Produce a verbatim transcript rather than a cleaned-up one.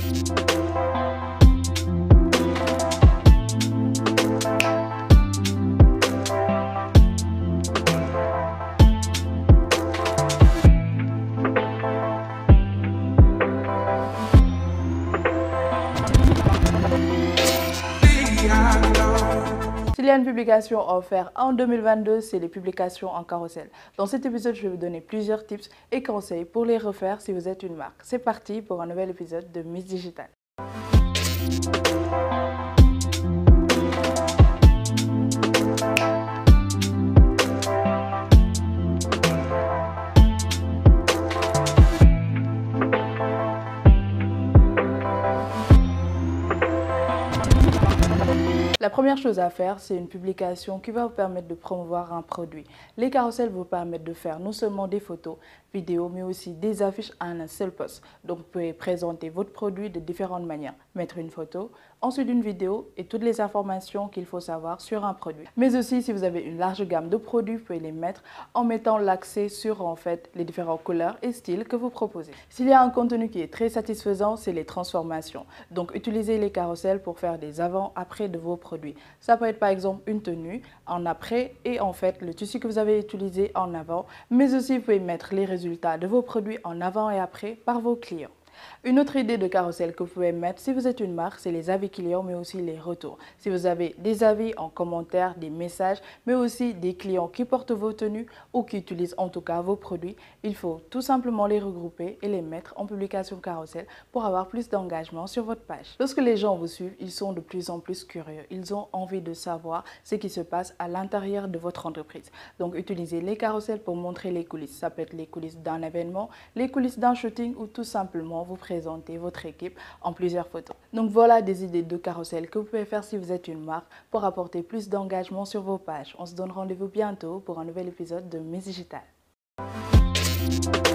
S'il y a une publication à faire en deux mille vingt-deux, c'est les publications en carrousel. Dans cet épisode, je vais vous donner plusieurs tips et conseils pour les refaire si vous êtes une marque. C'est parti pour un nouvel épisode de Miss Digital. La première chose à faire, c'est une publication qui va vous permettre de promouvoir un produit. Les carousels vous permettent de faire non seulement des photos, vidéos, mais aussi des affiches en un seul post. Donc vous pouvez présenter votre produit de différentes manières. Mettre une photo, ensuite une vidéo et toutes les informations qu'il faut savoir sur un produit. Mais aussi, si vous avez une large gamme de produits, vous pouvez les mettre en mettant l'accent sur en fait les différentes couleurs et styles que vous proposez. S'il y a un contenu qui est très satisfaisant, c'est les transformations. Donc utilisez les carousels pour faire des avant-après de vos produits. Ça peut être par exemple une tenue en après et en fait le tissu que vous avez utilisé en avant, mais aussi vous pouvez mettre les résultats de vos produits en avant et après par vos clients. Une autre idée de carrousel que vous pouvez mettre si vous êtes une marque, c'est les avis clients, mais aussi les retours. Si vous avez des avis en commentaire, des messages, mais aussi des clients qui portent vos tenues ou qui utilisent en tout cas vos produits, il faut tout simplement les regrouper et les mettre en publication carrousel pour avoir plus d'engagement sur votre page. Lorsque les gens vous suivent, ils sont de plus en plus curieux. Ils ont envie de savoir ce qui se passe à l'intérieur de votre entreprise. Donc, utilisez les carousels pour montrer les coulisses. Ça peut être les coulisses d'un événement, les coulisses d'un shooting ou tout simplement vous présenter votre équipe en plusieurs photos. Donc voilà des idées de carrousel que vous pouvez faire si vous êtes une marque pour apporter plus d'engagement sur vos pages. On se donne rendez-vous bientôt pour un nouvel épisode de Miss Digital.